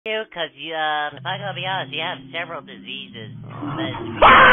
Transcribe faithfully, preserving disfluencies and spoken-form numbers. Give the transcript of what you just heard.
you, because you, uh, if I gotta be honest, you have several diseases that